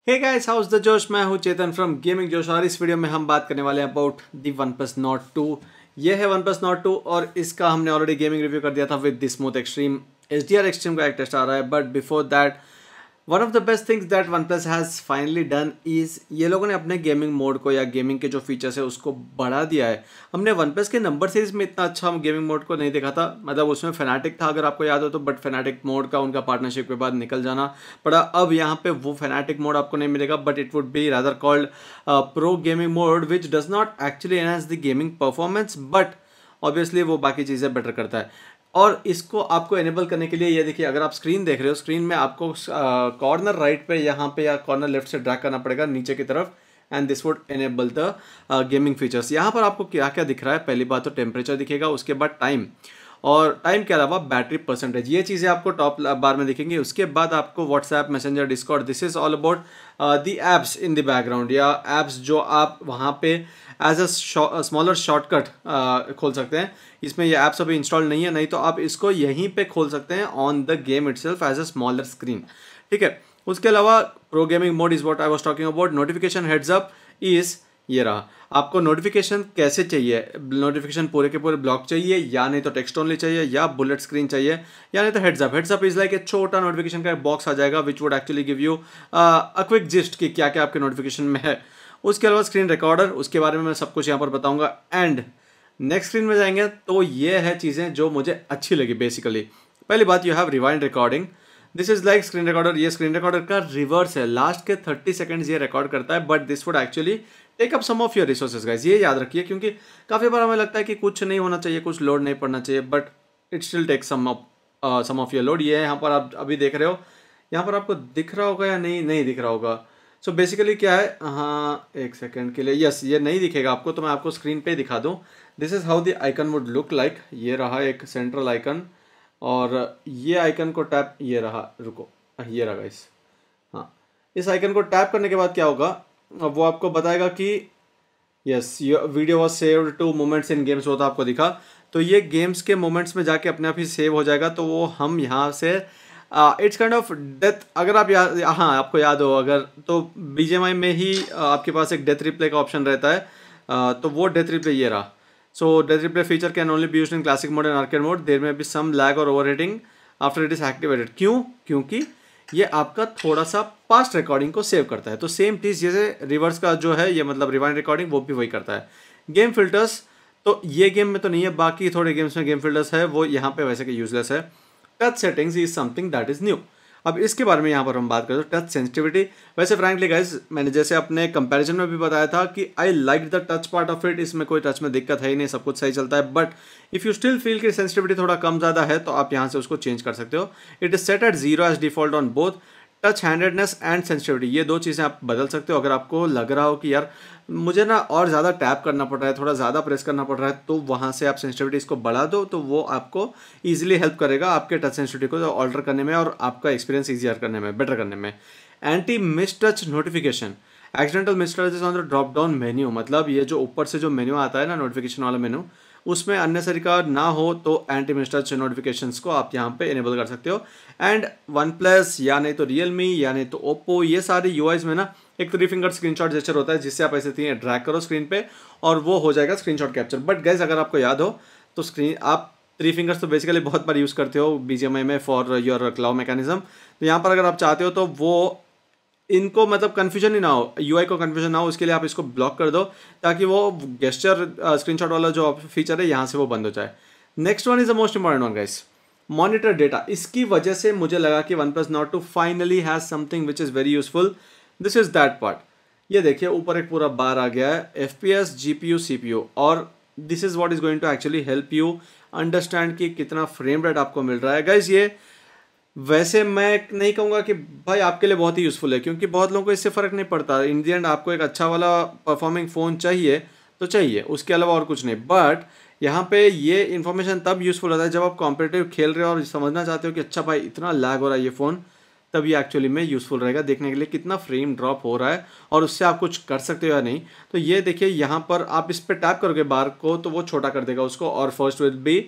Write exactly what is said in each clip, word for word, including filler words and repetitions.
Hey guys, house the जोश। मैं हूं चेतन फ्रॉम गेमिंग जोश और इस वीडियो में हम बात करने वाले हैं about the OnePlus Nord two. ये है OnePlus Nord टू और इसका हमने ऑलरेडी गेमिंग रिव्यू कर दिया था with the smooth extreme. H D R extreme का एक टेस्ट आ रहा है, but before that one of the best things that OnePlus has finally done is ये लोगों ने अपने गेमिंग मोड को या गेमिंग के जो फीचर्स है उसको बढ़ा दिया है। हमने OnePlus के नंबर सीरीज में इतना अच्छा गेमिंग मोड को नहीं देखा था, मतलब उसमें फेनाटिक था अगर आपको याद हो तो, बट फेनाटिक मोड का उनका पार्टनरशिप के बाद निकल जाना पड़ा। अब यहाँ पे वो फेनाटिक मोड आपको नहीं मिलेगा, but it would be rather called pro gaming mode which does not actually enhance the gaming performance, but obviously वो बाकी चीज़ें बेटर करता है। और इसको आपको एनेबल करने के लिए ये देखिए, अगर आप स्क्रीन देख रहे हो, स्क्रीन में आपको कॉर्नर राइट पे यहाँ पे या कॉर्नर लेफ्ट से ड्रैग करना पड़ेगा नीचे की तरफ, and this would enable the gaming features. यहाँ पर आपको क्या क्या दिख रहा है? पहली बात तो टेम्परेचर दिखेगा, उसके बाद टाइम, और टाइम के अलावा बैटरी परसेंटेज, ये चीज़ें आपको टॉप बार में दिखेंगी। उसके बाद आपको WhatsApp, Messenger, Discord, this is all about the apps in the background, या एप्स जो आप वहाँ पे एज अ स्मॉलर शॉर्टकट खोल सकते हैं। इसमें ये ऐप्स अभी इंस्टॉल नहीं है, नहीं तो आप इसको यहीं पे खोल सकते हैं on the game itself as a smaller screen, ठीक है। उसके अलावा pro gaming mode is what I was talking about. Notification heads up is ये रहा। आपको नोटिफिकेशन कैसे चाहिए? नोटिफिकेशन पूरे के पूरे ब्लॉक चाहिए, या नहीं तो टेक्स्ट ओनली चाहिए, या बुलेट स्क्रीन चाहिए, या नहीं तो heads up. Heads up is like एक छोटा नोटिफिकेशन का एक बॉक्स आ जाएगा which would actually give you a quick gist कि क्या क्या आपके नोटिफिकेशन में है। उसके अलावा स्क्रीन रिकॉर्डर, उसके बारे में मैं सब कुछ यहाँ पर बताऊंगा। एंड नेक्स्ट स्क्रीन में जाएंगे तो ये है चीज़ें जो मुझे अच्छी लगी। बेसिकली पहली बात, you have rewind recording, this is like screen recorder. ये स्क्रीन रिकॉर्डर का रिवर्स है, लास्ट के थर्टी सेकंड्स ये रिकॉर्ड करता है, but this would actually take up some of your resources guys. ये याद रखिए, क्योंकि काफ़ी बार हमें लगता है कि कुछ नहीं होना चाहिए, कुछ लोड नहीं पड़ना चाहिए, but it still take some of some of your load. ये यहाँ पर आप अभी देख रहे हो, यहाँ पर आपको दिख रहा होगा या नहीं नहीं दिख रहा होगा। सो so बेसिकली क्या है, हाँ एक सेकेंड के लिए, यस ये नहीं दिखेगा आपको, तो मैं आपको स्क्रीन पे दिखा दूँ। This is how the icon would look like. ये रहा एक सेंट्रल आइकन, और ये आइकन को टैप, ये रहा, रुको, ये रहा गाइस। हाँ, इस आइकन को टैप करने के बाद क्या होगा, वो आपको बताएगा कि yes video was saved to moments in games, वो तो आपको दिखा। तो ये गेम्स के मोमेंट्स में जाके अपने आप ही सेव हो जाएगा, तो वो हम यहाँ से इट्स काइंड ऑफ डेथ। अगर आप याद, हाँ आपको याद हो अगर, तो बी जी एम आई में ही uh, आपके पास एक डेथ रिप्ले का ऑप्शन रहता है, uh, तो वो डेथ रिप्ले ये रहा। So death replay feature can only be used in classic mode and arcade mode, there में बी सम लैग और overheating after it is activated. क्यों? क्योंकि ये आपका थोड़ा सा पास्ट रिकॉर्डिंग को सेव करता है। तो सेम चीज़ जैसे रिवर्स का जो है ये, मतलब रिवाइंड रिकॉर्डिंग, वो भी वही करता है। गेम फिल्टर्स, तो ये गेम में तो नहीं है, बाकी थोड़े गेम्स में गेम फिल्टर्स है, वो यहाँ पे वैसे कि यूजलेस है। Touch settings is something that is new. अब इसके बारे में यहाँ पर हम बात करें तो टच सेंसिटिविटी, वैसे फ्रैंकली गाइस मैंने जैसे अपने कंपैरिजन में भी बताया था कि I like the touch part of it, इसमें कोई टच में दिक्कत है ही नहीं, सब कुछ सही चलता है। But if you still feel कि सेंसिटिविटी थोड़ा कम ज़्यादा है तो आप यहाँ से उसको चेंज कर सकते हो। It is set at zero as default on both touch handedness and sensitivity, ये दो चीज़ें आप बदल सकते हो। अगर आपको लग रहा हो कि यार मुझे ना और ज़्यादा टैप करना पड़ रहा है, थोड़ा ज़्यादा प्रेस करना पड़ रहा है, तो वहाँ से आप सेंसिटिविटी इसको बढ़ा दो, तो वो आपको इजीली हेल्प करेगा आपके टच सेंसिटिविटी को ऑल्टर करने में और आपका एक्सपीरियंस ईजियर करने में, बेटर करने में। Anti miss touch notification, accidental miss touch is on the drop down menu, मतलब ये जो ऊपर से जो मेन्यू आता है ना, नोटिफिकेशन वाला मेन्यू, उसमें अननेसरी का ना हो तो एंटी मिस टच नोटिफिकेशंस को आप यहाँ पे इनेबल कर सकते हो। एंड वन प्लस या नहीं तो रियलमी या नहीं तो ओप्पो, ये सारे यूआईज में ना एक थ्री फिंगर स्क्रीनशॉट जेस्चर होता है, जिससे आप ऐसे तीन ड्रैग करो स्क्रीन पे और वो हो जाएगा स्क्रीनशॉट कैप्चर। बट गाइज अगर आपको याद हो तो स्क्रीन आप थ्री फिंगर्स तो बेसिकली बहुत बार यूज़ करते हो बी जी एम आई में फॉर योर क्लाउ मैकेनिज्म, तो यहाँ पर अगर आप चाहते हो तो वो इनको मतलब कन्फ्यूजन ही ना हो, यूआई को कन्फ्यूजन ना हो, उसके लिए आप इसको ब्लॉक कर दो ताकि वो गेस्चर स्क्रीनशॉट वाला जो फीचर है यहाँ से वो बंद हो जाए। Next one is the most important one guys, monitor data. इसकी वजह से मुझे लगा कि OnePlus Nord two finally has something which is very useful. This is that part. ये देखिए ऊपर एक पूरा बार आ गया है, F P S, G P U, C P U, और this is what is going to actually help you understand कि कितना फ्रेम रेट आपको मिल रहा है। गाइज ये वैसे मैं नहीं कहूँगा कि भाई आपके लिए बहुत ही यूज़फुल है, क्योंकि बहुत लोगों को इससे फ़र्क नहीं पड़ता। इन दी एंड आपको एक अच्छा वाला परफॉर्मिंग फ़ोन चाहिए तो चाहिए, उसके अलावा और कुछ नहीं। बट यहाँ पे ये इन्फॉर्मेशन तब यूज़फुल होता है जब आप कॉम्पिटिटिव खेल रहे हो और समझना चाहते हो कि अच्छा भाई इतना लैग हो रहा है ये फ़ोन, तब ये एक्चुअली में यूज़फुल रहेगा देखने के लिए कितना फ्रेम ड्रॉप हो रहा है और उससे आप कुछ कर सकते हो या नहीं। तो ये देखिए यहाँ पर आप इस पर टैप करोगे बार को तो वो छोटा कर देगा उसको, और first will be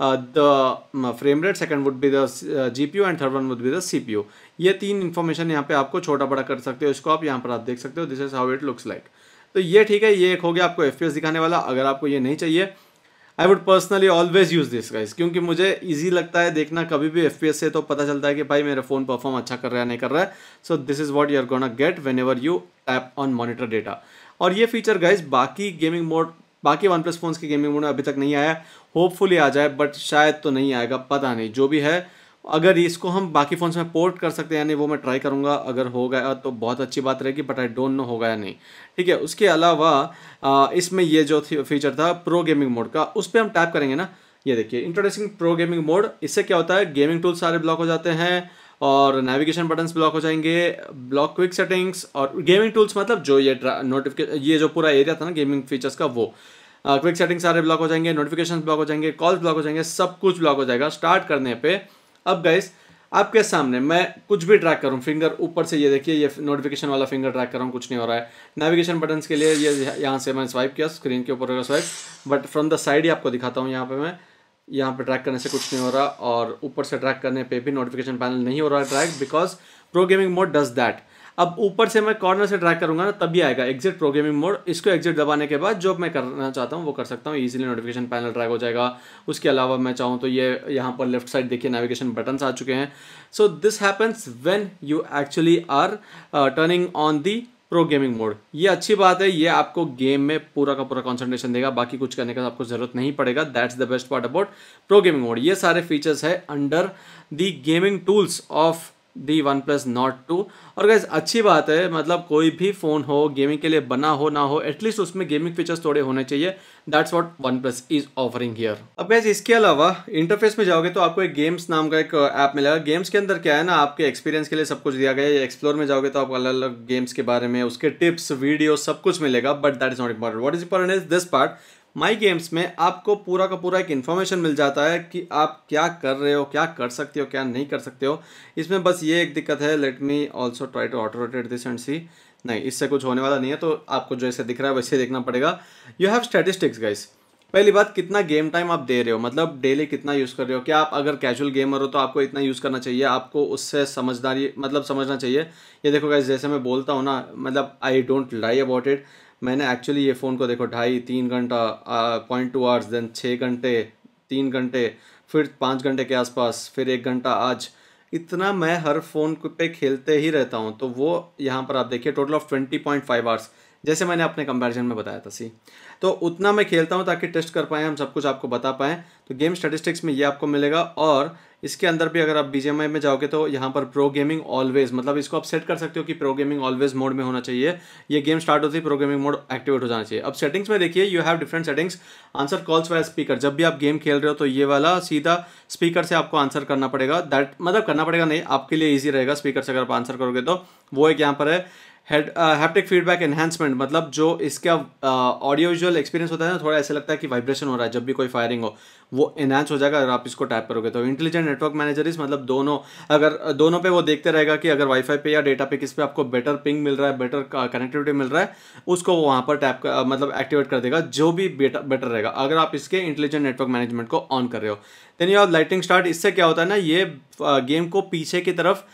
the frame rate, second would be the GPU and third one would be the CPU. ये तीन इन्फॉर्मेशन यहाँ पे आपको छोटा बड़ा कर सकते हो इसको आप, यहाँ पर आप देख सकते हो this is how it looks like. तो ये ठीक है, ये एक हो गया आपको एफपीएस दिखाने वाला। अगर आपको ये नहीं चाहिए, I would personally always use this guys, क्योंकि मुझे इजी लगता है देखना कभी भी एफपीएस से, तो पता चलता है कि भाई मेरा फोन परफॉर्म अच्छा कर रहा है नहीं कर रहा है। So this is what you are gonna get whenever you tap on monitor data. और ये फीचर गाइस बाकी गेमिंग मोड, बाकी वन प्लस फोन्स की गेमिंग मोड में अभी तक नहीं आया, होपफुली आ जाए, बट शायद तो नहीं आएगा, पता नहीं। जो भी है, अगर इसको हम बाकी फ़ोन्स में पोर्ट कर सकते हैं यानी वो मैं ट्राई करूंगा, अगर हो गया तो बहुत अच्छी बात रहेगी, बट आई डोंट नो होगा या नहीं। ठीक है, उसके अलावा आ, इसमें ये जो फीचर था प्रो गेमिंग मोड का, उस पर हम टैप करेंगे ना, ये देखिए इंट्रोड्यूसिंग प्रो गेमिंग मोड। इससे क्या होता है, गेमिंग टूल्स सारे ब्लॉक हो जाते हैं और नेविगेशन बटन्स ब्लॉक हो जाएंगे, ब्लॉक क्विक सेटिंग्स, और गेमिंग टूल्स मतलब जो ये नोटिफिकेशन, ये जो पूरा एरिया था ना गेमिंग फीचर्स का, वो क्विक सेटिंग सारे ब्लॉक हो जाएंगे, नोटिफिकेशन ब्लॉक हो जाएंगे, कॉल्स ब्लॉक हो जाएंगे, सब कुछ ब्लॉक हो जाएगा स्टार्ट करने पे। अब गाइस आपके सामने मैं कुछ भी ट्रैक करूँ, फिंगर ऊपर से, ये देखिए ये नोटिफिकेशन वाला फिंगर ट्रैक कर रहा हूँ, कुछ नहीं हो रहा है। नेविगेशन बटन्स के लिए ये यहाँ से मैं स्वाइप किया, स्क्रीन के ऊपर swipe, but from the side ही आपको दिखाता हूँ। यहाँ पे मैं यहाँ पे ट्रैक करने से कुछ नहीं हो रहा, और ऊपर से ट्रैक करने पे भी नोटिफिकेशन पैनल नहीं हो रहा है track, because pro gaming mode does that. अब ऊपर से मैं कॉर्नर से ट्रैक करूंगा ना, तभी आएगा एग्जिट प्रो गेमिंग मोड। इसको एग्जिट दबाने के बाद जो मैं करना चाहता हूँ वो कर सकता हूँ, इजीली नोटिफिकेशन पैनल ट्रैक हो जाएगा। उसके अलावा मैं चाहूँ तो ये यहाँ पर लेफ्ट साइड देखिए नेविगेशन बटन्स आ चुके हैं। So this happens when you actually are turning on the pro gaming mode. ये अच्छी बात है, ये आपको गेम में पूरा का पूरा कंसंट्रेशन देगा, बाकी कुछ करने का आपको जरूरत नहीं पड़ेगा। That's the best part about pro gaming mode. ये सारे फीचर्स है under the gaming tools of the OnePlus Nord two. और गाइस अच्छी बात है, मतलब कोई भी फ़ोन हो गेमिंग के लिए बना हो ना हो, एटलीस्ट उसमें गेमिंग फीचर्स थोड़े होने चाहिए। That's what OnePlus is offering here. अब गाइस इसके अलावा इंटरफेस में जाओगे तो आपको एक गेम्स नाम का एक ऐप मिलेगा। गेम्स के अंदर क्या है ना, आपके एक्सपीरियंस के लिए सब कुछ दिया गया है। एक्सप्लोर में जाओगे तो आपको अलग अलग गेम्स के बारे में उसके टिप्स, वीडियो सब कुछ मिलेगा, but that is not important. What is important is this part, my games में आपको पूरा का पूरा एक इन्फॉर्मेशन मिल जाता है कि आप क्या कर रहे हो, क्या कर सकते हो, क्या नहीं कर सकते हो। इसमें बस ये एक दिक्कत है, let me also try to auto rotate this and see, नहीं इससे कुछ होने वाला नहीं है, तो आपको जैसे दिख रहा है वैसे देखना पड़ेगा। You have statistics guys. पहली बात, कितना गेम टाइम आप दे रहे हो, मतलब डेली कितना यूज़ कर रहे हो। क्या आप अगर कैजुअल गेमर हो तो आपको इतना यूज़ करना चाहिए, आपको उससे समझदारी मतलब समझना चाहिए। ये देखो गाइस, जैसे मैं बोलता हूँ ना, मतलब I don't lie about it, मैंने एक्चुअली ये फ़ोन को देखो ढाई तीन घंटा पॉइंट टू आवर्स, देन छः घंटे, तीन घंटे, फिर पाँच घंटे के आसपास, फिर एक घंटा आज, इतना मैं हर फ़ोन पे खेलते ही रहता हूँ। तो वो यहाँ पर आप देखिए total of twenty point five hours, जैसे मैंने अपने कंपैरिजन में बताया था सी, तो उतना मैं खेलता हूँ ताकि टेस्ट कर पाएँ हम, सब कुछ आपको बता पाएँ। तो गेम स्टैटिस्टिक्स में ये आपको मिलेगा। और इसके अंदर भी अगर आप बीजीएमआई में जाओगे तो यहाँ पर प्रो गेमिंग ऑलवेज, मतलब इसको आप सेट कर सकते हो कि प्रो गेमिंग ऑलवेज मोड में होना चाहिए। ये गेम स्टार्ट होती है प्रो गेमिंग मोड एक्टिवेट हो जाना चाहिए। अब सेटिंग्स में देखिए, you have different settings. Answer calls via speaker, जब भी आप गेम खेल रहे हो तो ये वाला सीधा स्पीकर से आपको आंसर करना पड़ेगा। दैट मतलब करना पड़ेगा नहीं, आपके लिए ईजी रहेगा स्पीकर से अगर आप आंसर करोगे तो। वो एक यहाँ पर है हेड हैप्टिक फीडबैक एनहांसमेंट, मतलब जो इसका ऑडियो विजुअल एक्सपीरियंस होता है ना, थोड़ा ऐसा लगता है कि वाइब्रेशन हो रहा है जब भी कोई फायरिंग हो, वो एनहांस हो जाएगा अगर आप इसको टैप करोगे तो। इंटेलिजेंट नेटवर्क मैनेजर्स, मतलब दोनों, अगर दोनों पे वो देखते रहेगा कि अगर वाईफाई पे या डेटा पे किस पे आपको बेटर पिंग मिल रहा है, बेटर कनेक्टिविटी मिल रहा है, उसको वो वहाँ पर टैप कर, मतलब एक्टिवेट कर देगा, जो भी बेटर बेटर रहेगा अगर आप इसके इंटेलिजेंट नेटवर्क मैनेजमेंट को ऑन कर रहे हो। Then you have lighting start. इससे क्या होता है ना, ये गेम को पीछे की तरफ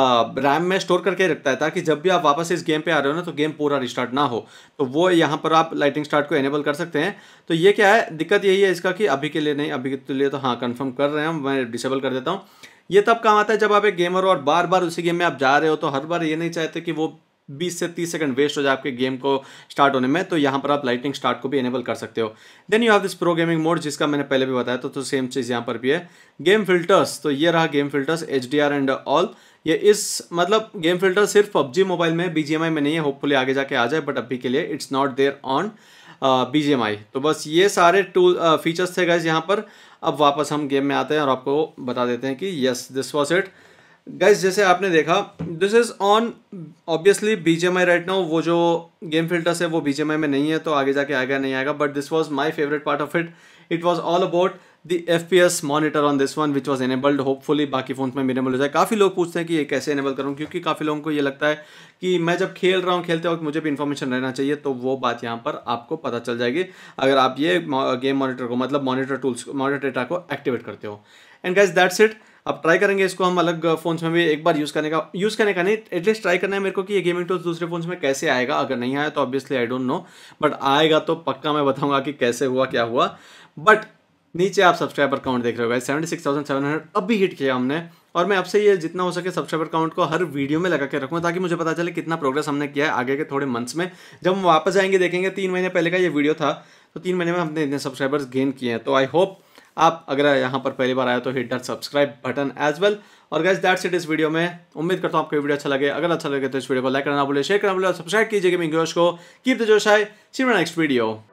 रैम में स्टोर करके रखता है, ताकि जब भी आप वापस इस गेम पे आ रहे हो ना तो गेम पूरा रिस्टार्ट ना हो। तो वो यहाँ पर आप लाइटिंग स्टार्ट को एनेबल कर सकते हैं। तो ये क्या है, दिक्कत यही है इसका कि अभी के लिए नहीं, अभी के लिए तो हाँ कंफर्म कर रहे हैं, मैं डिसेबल कर देता हूँ। ये तब काम आता है जब आप एक गेमर हो और बार बार उसी गेम में आप जा रहे हो, तो हर बार ये नहीं चाहते कि वो बीस से तीस सेकंड वेस्ट हो जाए आपके गेम को स्टार्ट होने में। तो यहाँ पर आप लाइटिंग स्टार्ट को भी एनेबल कर सकते हो। Then you have this pro gaming mode, जिसका मैंने पहले भी बताया, तो, तो सेम चीज़ यहाँ पर भी है। गेम फिल्टर्स, तो ये रहा game filters, H D R and all. ये इस मतलब गेम फिल्टर सिर्फ पबजी मोबाइल में, बीजीएमआई में नहीं है, होपफुली आगे जाके आ जाए, बट अभी के लिए it's not there on BGMI. तो बस ये सारे टूल फीचर्स थे गाइज यहाँ पर। अब वापस हम गेम में आते हैं और आपको बता देते हैं कि yes this was it guys. जैसे आपने देखा, this is on obviously BGMI right now. वो जो गेम फिल्टर्स है वो बीजीएमआई में नहीं है, तो आगे जाके आएगा नहीं आएगा, but this was my favourite part of it. It was all about the F P S monitor on this one which was enabled, hopefully बाकी फोन में इनेबल हो जाए। काफ़ी लोग पूछते हैं कि ये कैसे इनेबल करूँ, क्योंकि काफ़ी लोगों को ये लगता है कि मैं जब खेल रहा हूँ, खेलते वक्त मुझे भी इन्फॉर्मेशन रहना चाहिए, तो वो बात यहाँ पर आपको पता चल जाएगी अगर आप ये गेम मॉनिटर को, मतलब मॉनिटर टूल्स मॉनिटर डेटा को एक्टिवेट करते हो। And guys that's it. अब ट्राई करेंगे इसको हम अलग फोन्स में भी एक बार यूज़ करने का यूज़ करने का नहीं, एटलीस्ट ट्राई करना है मेरे को कि ये गेमिंग टूल्स दूसरे फोन्स में कैसे आएगा। अगर नहीं आया तो obviously I don't know, but आएगा तो पक्का मैं बताऊंगा कि कैसे हुआ क्या हुआ। बट नीचे आप सब्सक्राइबर काउंट देख रहे हो guys, seventy six thousand seven hundred अभी हिट किया हमने, और मैं आपसे ये जितना हो सके सब्सक्राइबर काउंट को हर वीडियो में लगा के रखूँगा ताकि मुझे पता चले कितना प्रोग्रेस हमने किया है आगे के थोड़े मंथ्स में। जब हम वापस आएंगे देखेंगे तीन महीने पहले का ये वीडियो था, तो तीन महीने में हमने इतने सब्सक्राइबर्स गेन किए हैं। तो आई होप आप अगर यहाँ पर पहली बार आए तो hit that subscribe button as well. और गाइस दैट्स इट इस वीडियो में। उम्मीद करता हूँ आपको वीडियो अच्छा लगे। अगर अच्छा लगे तो इस वीडियो को लाइक करना भूले, शेयर करना भूले, सब्सक्राइब कीजिए गेमिंग जोश को। Keep the josh high, see you next video.